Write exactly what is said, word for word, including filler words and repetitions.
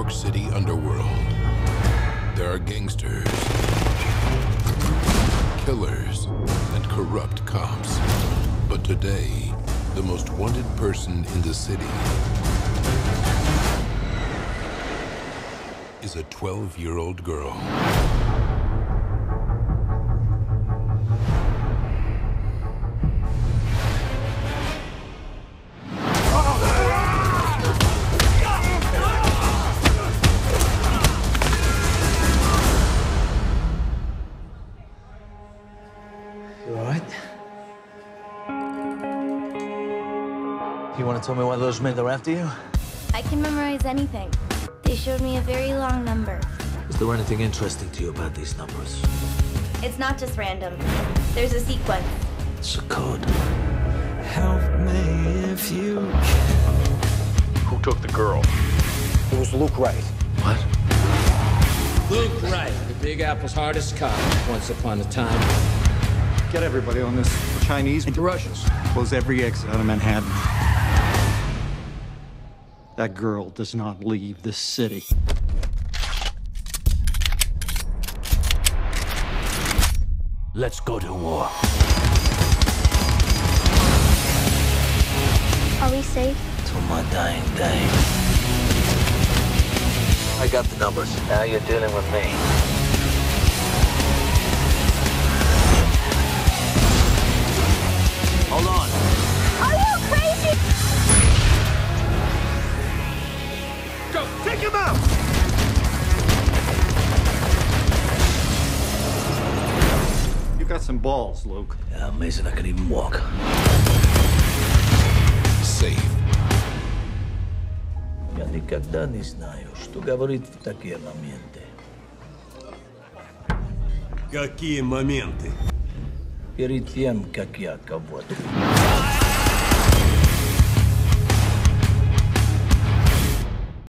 York City underworld. There are gangsters, killers, and corrupt cops. But today, the most wanted person in the city is a twelve-year-old girl. You all right? You want to tell me why those men are after you? I can memorize anything. They showed me a very long number. Is there anything interesting to you about these numbers? It's not just random. There's a sequence. It's a code. Help me if you can. Who took the girl? It was Luke Wright. What? Luke Wright, the Big Apple's hardest cop, once upon a time. Get everybody on this. Chinese and Russians. Close every exit out of Manhattan. That girl does not leave this city. Let's go to war. Are we safe? Till my dying day. I got the numbers. Now you're dealing with me. Hold on. Are you crazy? Go, take him out! You got some balls, Luke. Yeah, amazing I can even walk. Safe. Я никогда не знаю, что говорит в такие моменты. Какие моменты? Перед тем, как я кого-то...